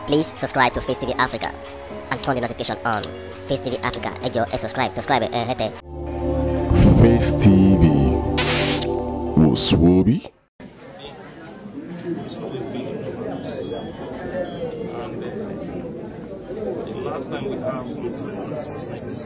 Please subscribe to Face TV Africa and turn the notification on. Face TV Africa, ẹ jọ̀ọ́ ẹ subscribe, hete. Face TV was Swoby. The last time we have some like this,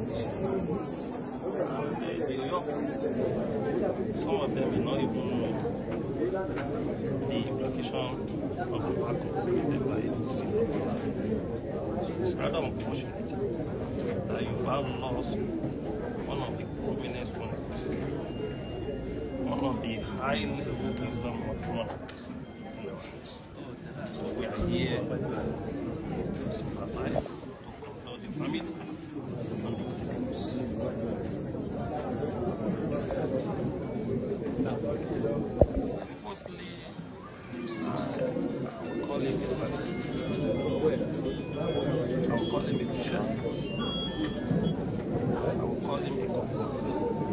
some of them may not even know the implication of the battle created by the city. It's rather unfortunate that you have lost one of the prominent ones, one of the high level wisdom of one in the place. So we are here to sympathize, to console the family and the victims. Firstly, I will call him a teacher. I will call him a comforter.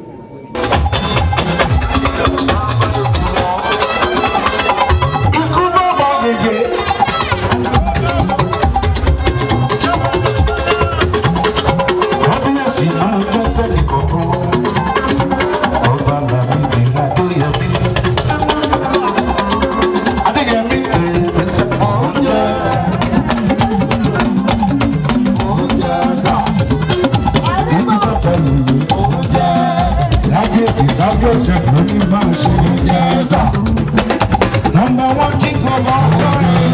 Number one king of all time.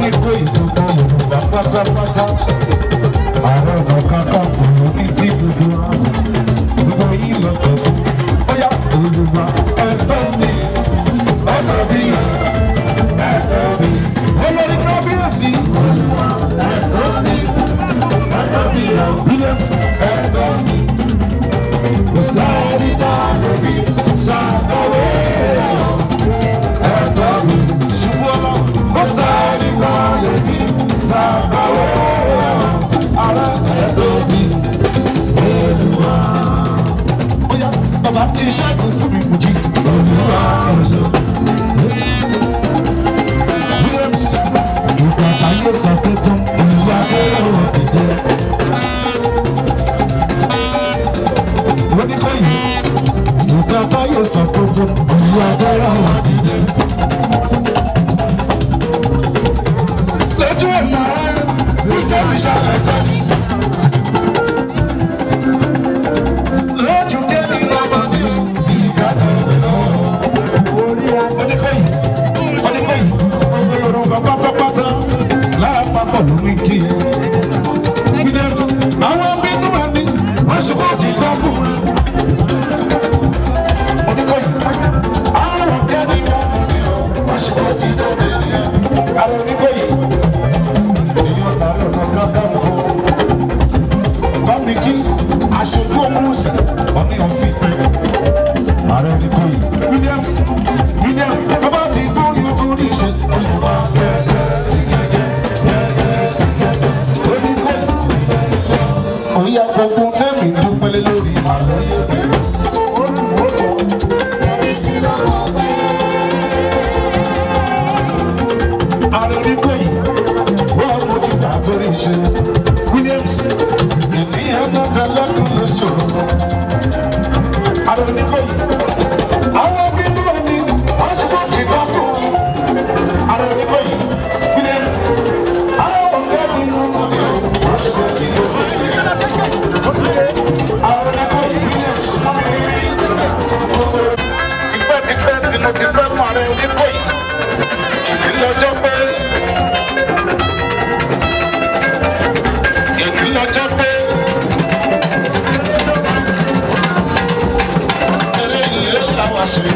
ní kó ìdúgbò Yorùbá pátápátá. Ààrẹ ọ̀nà kakanfò ló ní tí gbogbo wa. Gbogbo yìí lọ tọ̀kú. Ó yá Olúwa ẹ̀tọ́ mi. Ẹ̀tọ́ mi. Ẹ̀tọ́ mi. Olórí kábíyèsí. Olúwa ẹ̀tọ́ mi. Ẹ̀tọ́ mi. Williams ẹ̀tọ́ mi. Kò sáré náà lórí ṣàkàwé ẹ̀tọ́ mi. Ṣùgbọ́n kò sáré náà lórí ṣàkàwé ara ẹ̀tọ́ mi. Olúwa. Bóyá bàbá ti ṣẹ́gun fún mi kùjì. Olúwa ọ̀ṣọ́. Williams ìgbà táyé sọ pé tó ń ìwà ẹ̀rọ ìdè. Oníkóyè ìgbà táyé sọ pé tó ń ìwà ẹ̀rọ ìdè. Lójú ẹ̀ máa ń ìjọ mi ṣàlàyé. Lójú kẹ́mi lọ́mọ ní ìgbà tó ń lọ. Oníkóyè gbogbo Yorùbá pátápátá láàpapọ̀ ló ní kí ẹ. Àwọn bínú ẹni wọ́n ṣùgbọ́n ti gbọ́ fún mi. Oníkóyè àwọn kẹ́ni wọ́n ṣùgbọ́n ti gbọ́ fún mi. Àwọn Oníkóyè èèyàn tààrí ọ̀nà kankan fún mi. Bámi kí aṣojú òmùsì wọ́n ní ọ̀fíìfẹ́. Ààrẹ Oníkóyè Williams bàbá ti gbọ́ ní ojú orí ìṣe. Olùwà gẹ́gẹ́ sí gẹ́gẹ́ sí gẹ́gẹ́. Oníkóyè òyà gbogbo tẹ́mi dúpẹ́lẹ́ lórí àlọ́ yẹn. Ààrẹ Oníkóyè wọ́n mójú bá torí ìṣe. Williams ènìyàn náà tẹ́lẹ̀kùn lóṣòro. Ààrẹ Oníkóyè àwọn bínú ẹni wọ́n ṣùgbọ́n ti gbọ́ fún mi. Ààrẹ Oníkóyè Williams àwọn kẹ́mi wọ́n ṣùgbọ́n ti gbọ́ fún mi. Ààrẹ Oníkóyè Williams tipẹ́tipẹ́ tí mo ti fẹ́ mọ Ààrẹ Oníkóyè ìdílọ́jọ́ pé eré ìlú làwọn ṣe.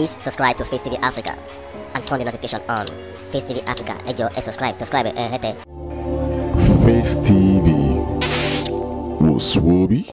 Please subscribe to Face TV Africa and turn the notification on. Face TV Africa, ẹ jọ̀ọ́ ẹ subscribe, hete. Face TV was Swoby.